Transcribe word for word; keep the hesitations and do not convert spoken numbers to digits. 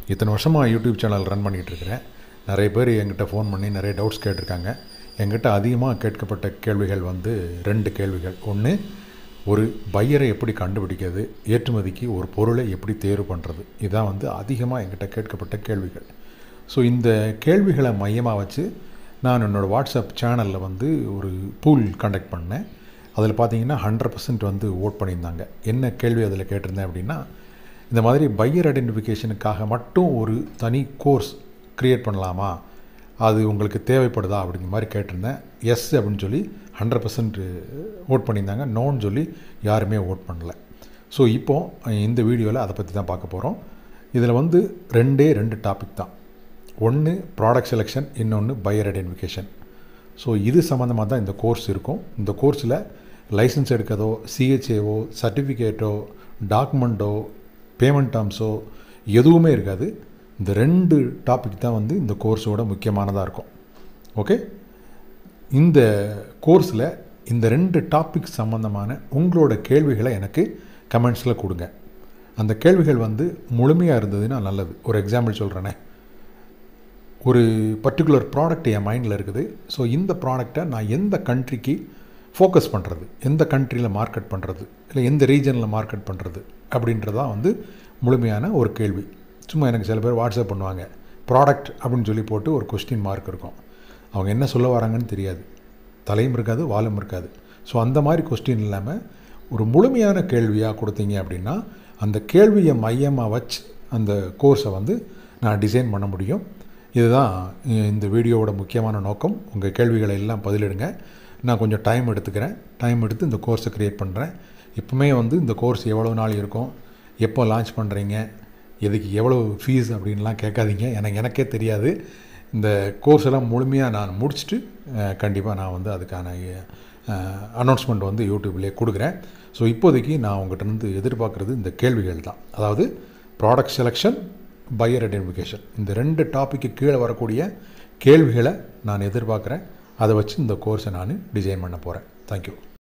இத்தனை வருஷமாக YouTube channel run பண்ணிகிட்ருக்கிறேன். நிறைய பேர் என்கிட்ட ஃபோன் பண்ணி நிறைய டவுட்ஸ் கேட்டிருக்காங்க. என்கிட்ட அதிகமாக கேட்கப்பட்ட கேள்விகள் வந்து ரெண்டு கேள்விகள். ஒன்று, ஒரு பையரை எப்படி கண்டுபிடிக்கிறது, ஏற்றுமதிக்கு ஒரு பொருளை எப்படி தேர்வு பண்ணுறது, இதுதான் வந்து அதிகமாக என்கிட்ட கேட்கப்பட்ட கேள்விகள். ஸோ இந்த கேள்விகளை மையமாக வச்சு நான் என்னோடய வாட்ஸ்அப் சேனலில் வந்து ஒரு பூல் கண்டக்ட் பண்ணேன். அதில் பார்த்தீங்கன்னா ஹண்ட்ரட் பர்சன்ட் வந்து ஓட் பண்ணியிருந்தாங்க. என்ன கேள்வி அதில் கேட்டிருந்தேன் அப்படின்னா, இந்த மாதிரி பையர் ஐடென்டிஃபிகேஷனுக்காக மட்டும் ஒரு தனி கோர்ஸ் க்ரியேட் பண்ணலாமா, அது உங்களுக்கு தேவைப்படுதா அப்படிங்கிற மாதிரி கேட்டிருந்தேன். எஸ் அப்படின்னு சொல்லி ஹண்ட்ரட் பர்சன்ட் ஓட் பண்ணியிருந்தாங்க. நோன்னு சொல்லி யாருமே ஓட் பண்ணலை. ஸோ இப்போது இந்த வீடியோவில் அதை பற்றி தான் பார்க்க போகிறோம். இதில் வந்து ரெண்டே ரெண்டு டாபிக் தான். ஒன்று ப்ராடக்ட் செலெக்ஷன், இன்னொன்று பையர் ஐடென்டிஃபிகேஷன். ஸோ இது சம்மந்தமாக தான் இந்த கோர்ஸ் இருக்கும். இந்த கோர்ஸில் லைசன்ஸ் எடுக்கிறதோ, சிஹெச்ஏவோ, சர்டிஃபிகேட்டோ, டாக்குமெண்ட்டோ, பேமெண்ட் டேர்ம்ஸோ எதுவுமே இருக்காது. இந்த ரெண்டு டாபிக் தான் வந்து இந்த கோர்ஸோட முக்கியமானதாக இருக்கும். ஓகே, இந்த கோர்ஸில் இந்த ரெண்டு டாபிக் சம்மந்தமான உங்களோட கேள்விகளை எனக்கு கமெண்ட்ஸில் கொடுங்க. அந்த கேள்விகள் வந்து முழுமையாக இருந்ததுன்னா நல்லது. ஒரு எக்ஸாம்பிள் சொல்கிறேனே, ஒரு பர்டிகுலர் ப்ராடக்ட் என் மைண்டில் இருக்குது. ஸோ இந்த ப்ராடக்டை நான் எந்த கண்ட்ரிக்கு ஃபோக்கஸ் பண்ணுறது, எந்த கண்ட்ரியில் மார்க்கெட் பண்ணுறது, இல்லை எந்த ரீஜனில் மார்க்கெட் பண்ணுறது அப்படின்றதான் வந்து முழுமையான ஒரு கேள்வி. சும்மா எனக்கு சில பேர் வாட்ஸ்அப் பண்ணுவாங்க, ப்ராடக்ட் அப்படின்னு சொல்லி போட்டு ஒரு கொஸ்டின் மார்க் இருக்கும். அவங்க என்ன சொல்ல வராங்கன்னு தெரியாது, தலையும் இருக்காது வாலும் இருக்காது. ஸோ அந்த மாதிரி கொஸ்டின் இல்லாமல் ஒரு முழுமையான கேள்வியாக கொடுத்தீங்க அப்படின்னா அந்த கேள்வியை மையமாக வச்சு அந்த கோர்ஸை வந்து நான் டிசைன் பண்ண முடியும். இதுதான் இந்த வீடியோவோட முக்கியமான நோக்கம். உங்கள் கேள்விகளை எல்லாம் பதிலிடுங்க. நான் கொஞ்சம் டைம் எடுத்துக்கிறேன். டைம் எடுத்து இந்த கோர்ஸை க்ரியேட் பண்ணுறேன். இப்போமே வந்து இந்த கோர்ஸ் எவ்வளோ நாள் இருக்கும், எப்போ லான்ச் பண்ணுறீங்க, எதுக்கு எவ்வளோ ஃபீஸ் அப்படின்லாம் கேட்காதீங்க. எனக்கு எனக்கே தெரியாது. இந்த கோர்ஸ் எல்லாம் முழுமையாக நான் முடிச்சுட்டு கண்டிப்பாக நான் வந்து அதுக்கான அனௌன்ஸ்மெண்ட் வந்து யூடியூப்லேயே கொடுக்குறேன். ஸோ இப்போதைக்கு நான் உங்கள்கிட்ட எதிர்பார்க்குறது இந்த கேள்விகள் தான். அதாவது ப்ராடக்ட் செலெக்ஷன், பையர் ஐடென்டிஃபிகேஷன், இந்த ரெண்டு டாப்பிக்கு கீழே வரக்கூடிய கேள்விகளை நான் எதிர்பார்க்குறேன். அதை வச்சு இந்த கோர்ஸை நான் டிசைன் பண்ண போகிறேன். தேங்க்யூ.